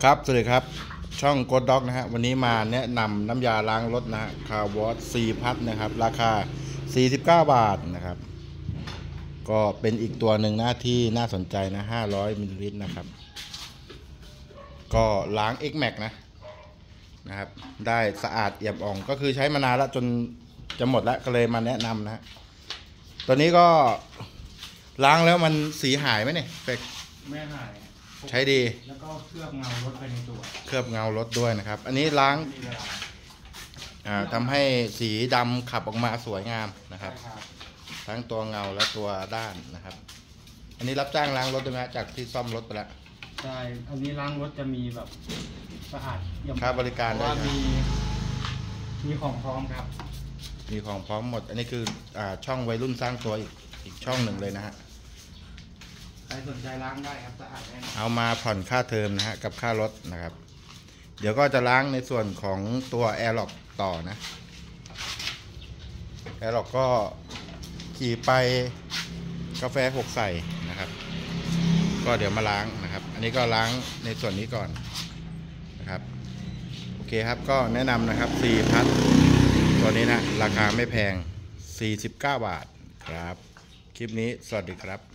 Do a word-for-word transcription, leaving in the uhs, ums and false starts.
ครับสวัสดีครับช่องโกดด็อกนะฮะวันนี้มาแนะนำน้ำยาล้างรถนะฮะคาร์วอสซีพัทนะครับราคาสี่สิบเก้าบาทนะครับก็เป็นอีกตัวหนึ่งนะที่น่าสนใจนะห้าร้อยมิลลิลิตรนะครับก็ล้าง X Max นะนะครับได้สะอาดเอี่ยมอ่องก็คือใช้มานานแล้วจนจะหมดแล้วก็เลยมาแนะนำนะฮะตัวนี้ก็ล้างแล้วมันสีหายไหมเนี่ยเป็กไม่หายใช้ดีแล้วก็เคลือบเงารถไปในตัวเคลือบเงารถด้วยนะครับอันนี้ล้างทำให้สีดำขับออกมาสวยงามนะครับทั้งตัวเงาและตัวด้านนะครับอันนี้รับจ้างล้างรถด้วยไหมจากที่ซ่อมรถไปแล้วใช่อันนี้ล้างรถจะมีแบบสะอาดค่าบริการได้มีมีของพร้อมครับมีของพร้อมหมดอันนี้คืออ่าช่องวัยรุ่นสร้างตัวอีกอีกช่องหนึ่งเลยนะฮะใครสนใจล้างได้ครับสะอาดแน่นอนเอามาผ่อนค่าเทอมนะฮะกับค่ารถนะครับเดี๋ยวก็จะล้างในส่วนของตัวแอร์ล็อกต่อนะแอร์ล็อกก็ขี่ไปกาแฟหกใส่นะครับก็เดี๋ยวมาล้างนะครับอันนี้ก็ล้างในส่วนนี้ก่อนนะครับโอเคครับก็แนะนำนะครับซีพัทตัวนี้นะราคาไม่แพงสี่สิบเก้าบาทครับคลิปนี้สวัสดีครับ